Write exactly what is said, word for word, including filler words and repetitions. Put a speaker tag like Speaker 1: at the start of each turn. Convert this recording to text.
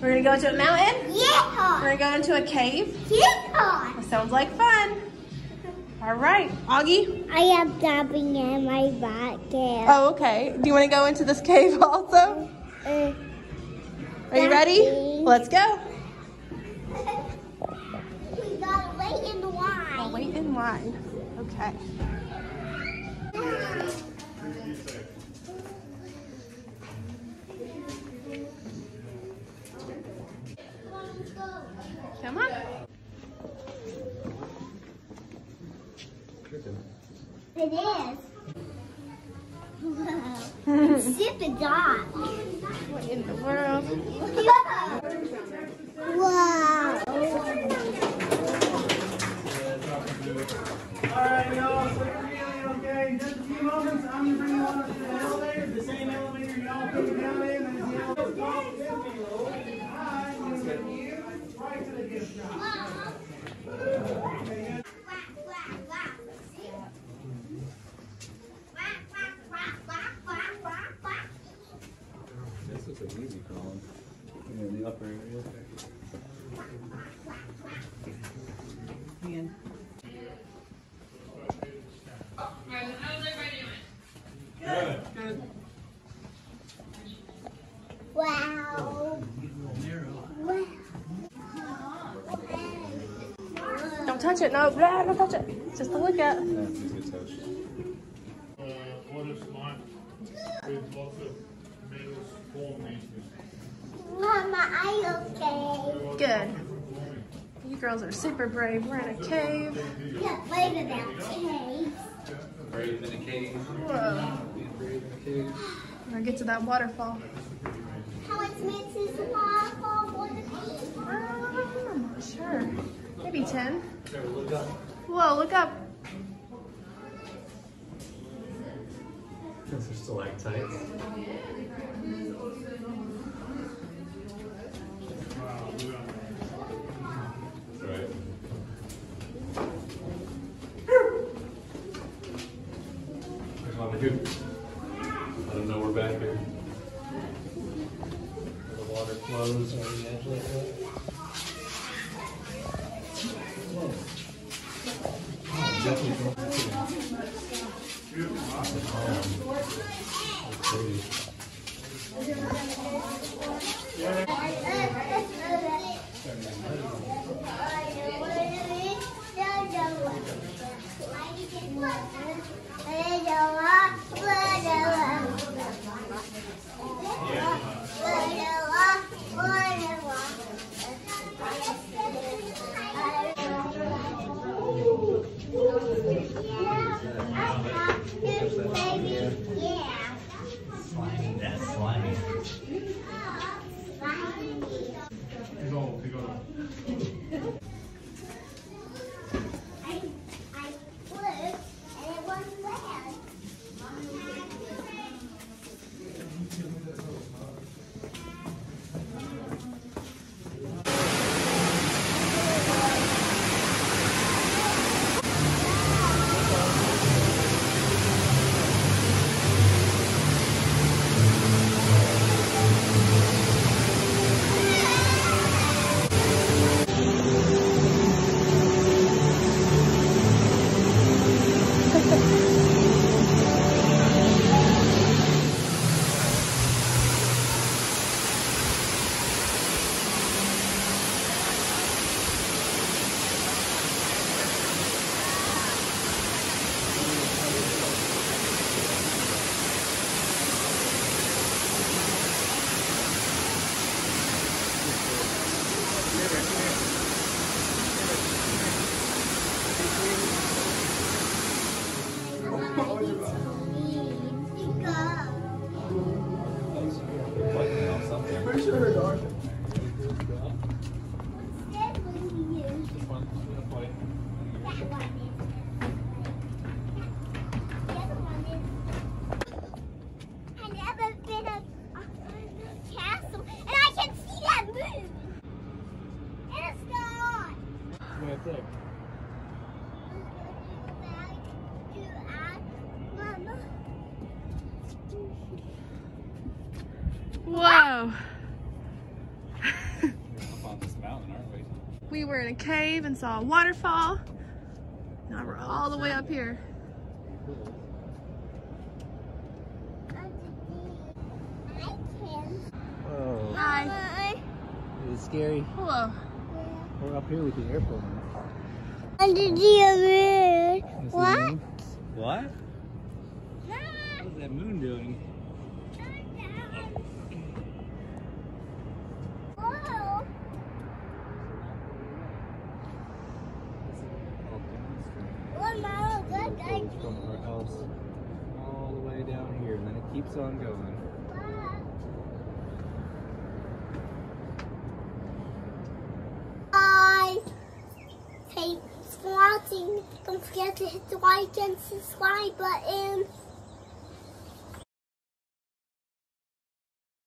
Speaker 1: We're gonna go into a mountain?
Speaker 2: Yeah.
Speaker 1: We're gonna go into a cave?
Speaker 2: Yeah.
Speaker 1: That sounds like fun. All right, Augie?
Speaker 2: I am dabbing in my back there.
Speaker 1: Oh, okay. Do you want to go into this cave also?
Speaker 2: Uh,
Speaker 1: Are you ready?
Speaker 2: Daddy.
Speaker 1: Let's go.
Speaker 2: We gotta wait in the line.
Speaker 1: I'll wait in line. Okay. Come on.
Speaker 2: It is. Wow. Super dark.
Speaker 1: What in the world?
Speaker 2: Wow.
Speaker 3: Alright, y'all, so you're feeling okay. In just a few moments, I'm going to bring you on up to the elevator. The same elevator y'all came down in. There's the elevator. Hi, I'm going to get you right to the gift shop.
Speaker 4: This is an easy column. In the upper area.
Speaker 1: Ian.
Speaker 3: Good.
Speaker 1: Good.
Speaker 2: Wow. Wow.
Speaker 1: Don't touch it. No, blah, don't touch it. Just to look at.
Speaker 4: That's a good touch.
Speaker 5: Uh, water slime with lots of metals, form pieces.
Speaker 2: Mama, are you okay?
Speaker 1: Good. You girls are super brave. We're in a cave.
Speaker 2: Yeah, wait about cave.
Speaker 4: Brave in a cave.
Speaker 1: Whoa.
Speaker 4: Being brave in a cave.
Speaker 1: We're gonna get to that waterfall.
Speaker 2: How much minutes is the waterfall for the beach?
Speaker 1: Um, I'm not sure. Maybe ten.
Speaker 4: Sarah, look up.
Speaker 1: Whoa, look up.
Speaker 4: Those are stalactites. Right. There's one here. Let them know we're back here. Where the water flows on the edge like that. Whoa. Oh, definitely don't see it. That's pretty.
Speaker 2: Yeah.
Speaker 4: Slimy, that's slimy.
Speaker 5: It's all, they got all.
Speaker 2: I, I flew and it wasn't bad.
Speaker 3: Pretty sure her dog.
Speaker 2: I've never been a, a castle, and I can see that move. And it's gone.
Speaker 4: Right there.
Speaker 1: Whoa.
Speaker 4: Up on this mountain, aren't we?
Speaker 1: We were in a cave and saw a waterfall. Now we're all the way up here.
Speaker 6: Whoa.
Speaker 1: Hi.
Speaker 6: Is it scary?
Speaker 1: Hello.
Speaker 6: We're up here with the airport.
Speaker 2: Under the moon. What?
Speaker 6: What? What's that moon doing?
Speaker 2: Whoa. What, Mama? Good, good.
Speaker 6: From our house all the way down here, and then it keeps on going.
Speaker 2: Bye. Hey, watching. Don't forget to hit the like and subscribe button.